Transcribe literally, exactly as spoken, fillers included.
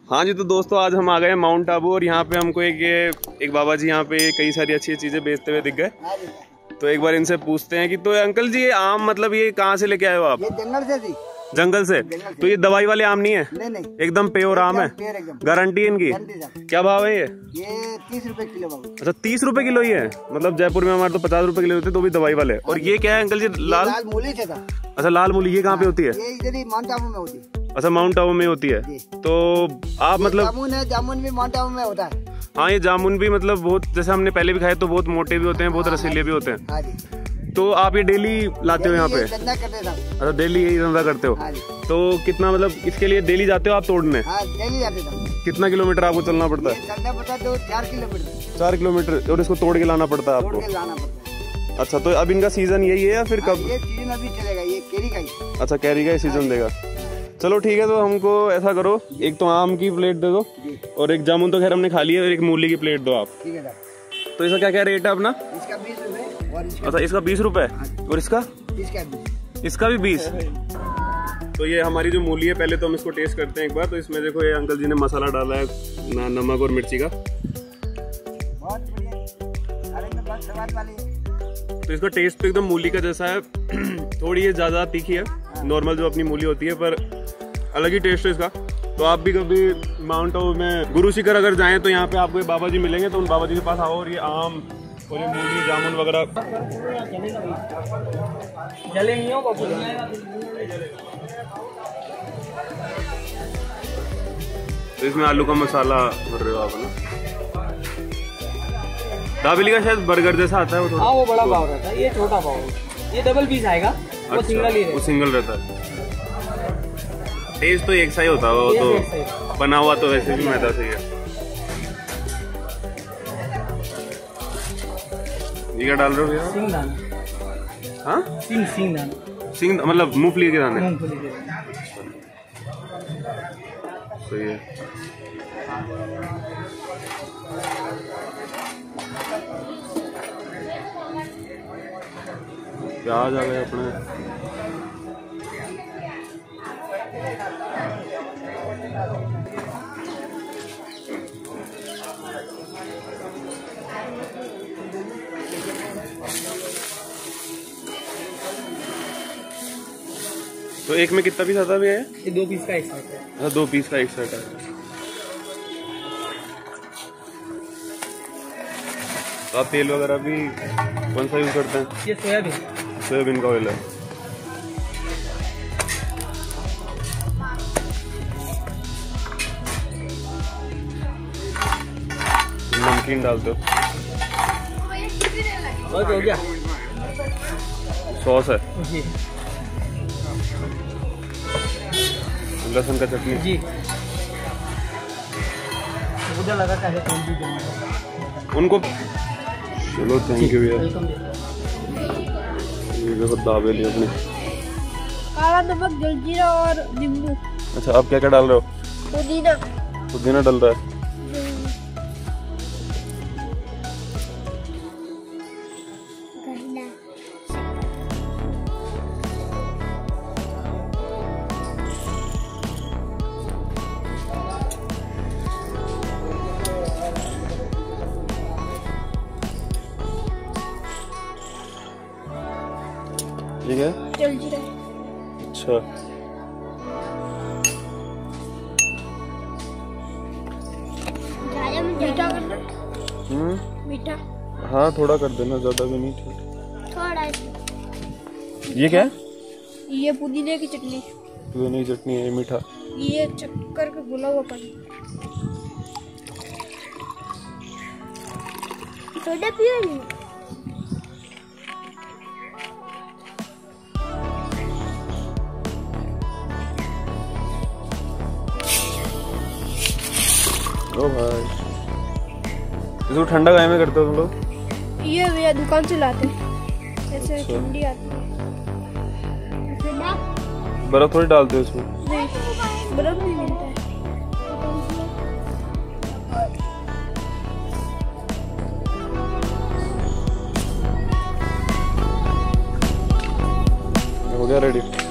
हाँ जी, तो दोस्तों आज हम आ गए माउंट आबू और यहाँ पे हमको एक ये एक बाबा जी यहाँ पे कई सारी अच्छी चीजें बेचते हुए दिख गए। तो एक बार इनसे पूछते हैं कि तो अंकल जी ये आम मतलब ये कहाँ से लेके आए हो आप? ये जंगल से थी। जंगल से? तो ये दवाई वाले आम नहीं है? नहीं नहीं, एकदम प्योर आम है, गारंटी इनकी। क्या भाव है ये? ये तीस रुपए किलो बाबू। अच्छा तीस रुपए किलो ही है? मतलब जयपुर में हमारे तो पचास रुपए किलो होते तो भी दवाई वाले। और ये क्या है अंकल जी? लाल लाल मूली से था। अच्छा लाल मूली, ये कहाँ पे होती है? ये इधर ही माउंट आबू में होती है। अच्छा माउंट आबू में होती है। तो आप मतलब जामुन है, जामुन भी माउंट आबू में होता है। हाँ ये जामुन भी मतलब बहुत, जैसे हमने पहले भी खाए तो बहुत मोटे भी होते हैं, बहुत रसीले भी होते हैं। तो आप ये डेली लाते हो यहाँ पे? धंधा करते थे। अच्छा डेली यही धंधा करते हो? तो कितना मतलब इसके लिए डेली जाते हो आप तोड़ने? हाँ डेली जाते थे। कितना किलोमीटर आपको चलना पड़ता है? चलना पड़ता है तो चार किलोमीटर। चार किलोमीटर और इसको तोड़ के लाना पड़ता है आपको? तोड़ के लाना पड़ता है। अच्छा तो अब इनका सीजन यही है या फिर कब? ये सीजन अभी चलेगा, ये केरी का ही। अच्छा कैरी का ही सीजन देगा। चलो ठीक है, तो हमको ऐसा करो, एक तो आम की प्लेट दे दो और एक जामुन तो खैर हमने खा लिया, और एक मूली की प्लेट दो आप। ठीक है। तो इसका क्या क्या रेट है अपना? इसका बीस रुपए और इसका अच्छा इसका बीस रुपए और इसका इसका बीस। इसका भी बीस। तो ये हमारी जो मूली है, पहले तो हम इसको टेस्ट करते हैं एक बार। तो इसमें देखो ये अंकल जी ने मसाला डाला है, नमक और मिर्ची का। बहुत बढ़िया। अरे तो बहुत स्वाद वाली है। तो इसका टेस्ट तो एकदम मूली का जैसा है। थोड़ी ये ज्यादा तीखी है नॉर्मल जो अपनी मूली होती है, पर अलग ही टेस्ट है इसका। तो आप भी कभी माउंट आबू में गुरु शिखर अगर जाएं तो यहाँ पे आपको बाबा जी मिलेंगे, तो उन बाबा जी के पास आओ और ये आम और ये मूली जामुन वगैरह। तो इसमें आलू का मसाला भर रहे हो आप ना? दाबेली का शायद बर्गर जैसा आता है वो थोड़ा। हाँ वो बड़ा पाव रहता है, ये छोटा पाव है। ये डबल पीस आएगा। वो अच्छा, सिंगल ही वो सिंगल रहता है। टेस्ट तो एक सा ही होता है वो तो, बना हुआ तो वैसे भी मैदा से ही है। ये क्या डाल रहे हो भैया? सिंग दाना। हाँ सिंग सिंग दाना। सिंग मतलब मूंगफली के दाने? मूंगफली के दाने। सही है। प्याज आ गए अपने। तो एक में कितना पीस आता है भैया? ये दो पीस का एक सेट है। अच्छा दो पीस का एक सेट है। तो आप तेल वगैरह भी कौन सा यूज करते हैं? ये सोयाबीन सोयाबीन का ऑयल है। नमकीन डालते हो? हो गया। सॉस है जी। लहसुन का चटनी जी। मुझे लगा चाहे कौन भी उनको। चलो थैंक यू भैया। ये देखो दाबेली अपनी। काला नमक, जलजीरा और नींबू। अच्छा आप क्या क्या डाल रहे हो? पुदीना। पुदीना डल रहा है। ठीक है। जलजीरा। अच्छा मीठा करना। हम्म मीठा। हाँ थोड़ा कर देना, ज्यादा भी नहीं। ठीक थोड़ा। ये क्या है? ये पुदीने की चटनी। पुदीने की चटनी है। मीठा। ये चक्कर का घुला हुआ पानी। सोडा पियो नहीं? ओ भाई इसको ठंडा गाय में करते हो तुम लोग? ये भैया दुकान से लाते हैं, ऐसे ठंडी आती है। बर्फ थोड़ी डालते हो इसमें? नहीं बर्फ नहीं मिलता है। हो गया रेडी।